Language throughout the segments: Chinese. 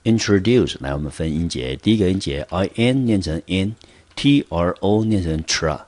introduce 来我们分音节，第一个音节 in 念成 in，tro 念成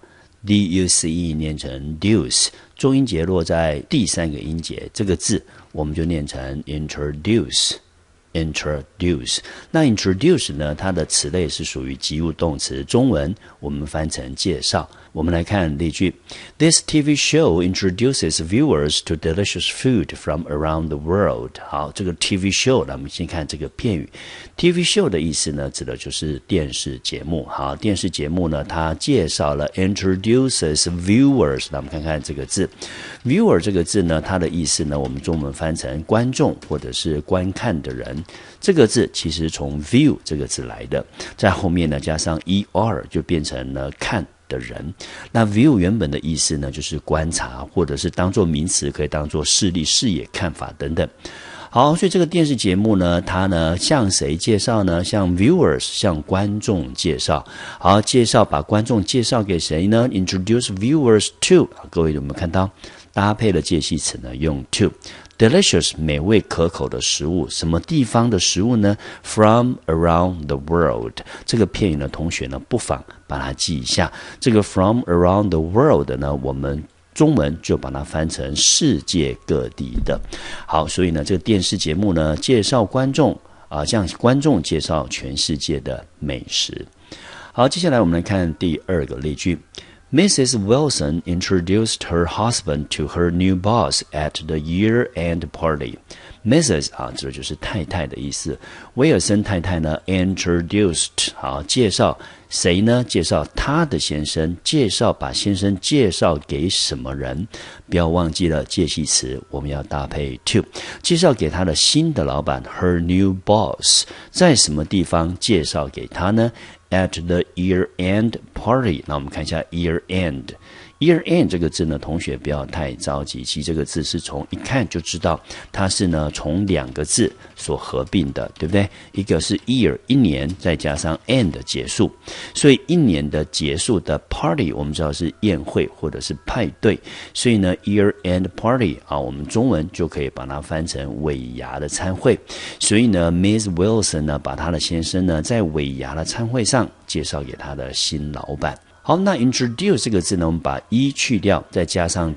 tra，duce 念成 duce， 重音节落在第三个音节，这个字我们就念成 introduce。那 introduce 呢，它的词类是属于及物动词，中文我们翻成介绍。我们来看例句 This TV show introduces viewers to delicious food from around the world。 好，这个 TV show 我们先看这个片语。 TV show 的意思呢，指的就是电视节目。好，电视节目呢，它介绍了 introduces viewers。 那我们看看这个字 viewer 这个字呢，它的意思呢，我们中文翻成观众或者是观看的人。这个字其实从 view 这个字来的，在后面呢加上 er 就变成了看的人。那 view 原本的意思呢，就是观察，或者是当作名词，可以当作视力、视野、看法等等。好，所以这个电视节目呢，它呢向谁介绍呢？向 viewers， 向观众介绍。好，介绍把观众介绍给谁呢？ Introduce viewers to。 各位有没有看到搭配的介系词呢？用 to。Delicious 美味可口的食物，什么地方的食物呢？ From around the world。 这个片语呢，同学呢不妨把它记一下。这个 from around the world 呢，我们中文就把它翻成世界各地的。好，所以呢，这个电视节目呢，介绍观众向观众介绍全世界的美食。好，接下来我们来看第二个例句。Mrs. Wilson introduced her husband to her new boss at the year-end party. Mrs. 指的就是太太的意思。威尔森太太呢 introduced 介绍谁呢？介绍她的先生，把先生介绍给什么人？不要忘记了介系词，我们要搭配 to。介绍给他的新的老板 her new boss， 在什么地方介绍给他呢？At the year-end party。 那我们看一下 year-end。year-end 这个字呢，同学不要太着急，其实这个字是从一看就知道它是呢从两个字所合并的，对不对？一个是 year 一年，再加上 end 结束，所以一年的结束的 party 我们知道是宴会或者是派对，所以呢 year-end party 我们中文就可以把它翻成尾牙的餐会。所以呢 Miss Wilson 呢把她的先生呢在尾牙的餐会上介绍给他的新老板。好，那 introduce 这个字呢，我们把 e 去掉，再加上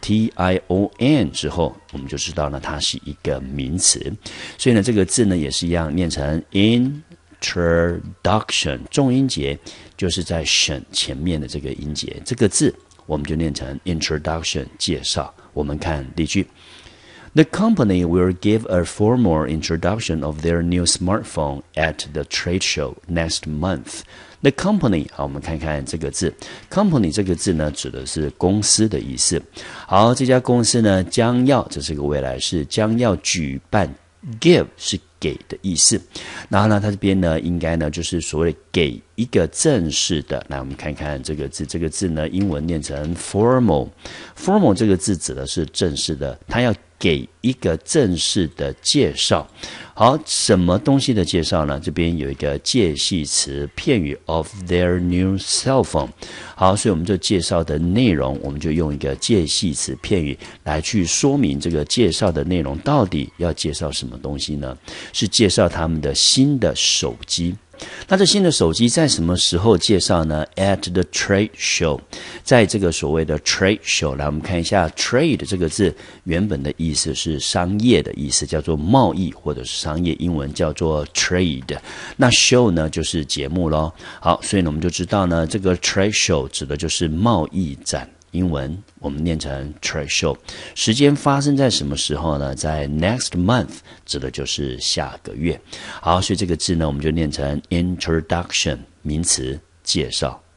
tion 之后，我们就知道呢，它是一个名词。所以呢，这个字呢也是一样，念成 introduction， 重音节就是在 tion 前面的这个音节，这个字我们就念成 introduction， 介绍。我们看例句。The company will give a formal introduction of their new smartphone at the trade show next month. The company 我们看看这个字 company 这个字呢指的是公司的意思。好，这家公司呢将要，这是个未来式，将要举办 give 是给的意思，然后呢它这边呢应该呢就是所谓给一个正式的。来我们看看这个字，这个字呢英文念成 formal 这个字指的是正式的，它要给一个正式的介绍。好，什么东西的介绍呢？这边有一个介系词片语 of their new cell phone。 好，所以我们就介绍的内容，我们就用一个介系词片语来去说明这个介绍的内容到底要介绍什么东西呢？是介绍他们的新的手机。那这新的手机在什么时候介绍呢？ At the trade show， 在这个所谓的 trade show。 来我们看一下 trade 这个字原本的意思是商业的意思，叫做贸易或者是商业，英文叫做 trade。 那 show 呢就是节目咯。好，所以呢我们就知道呢，这个 trade show 指的就是贸易展，英文我们念成 trade show。 时间发生在什么时候呢？在 next month， 指的就是下个月。好，所以这个字呢我们就念成 introduction， 名词介绍。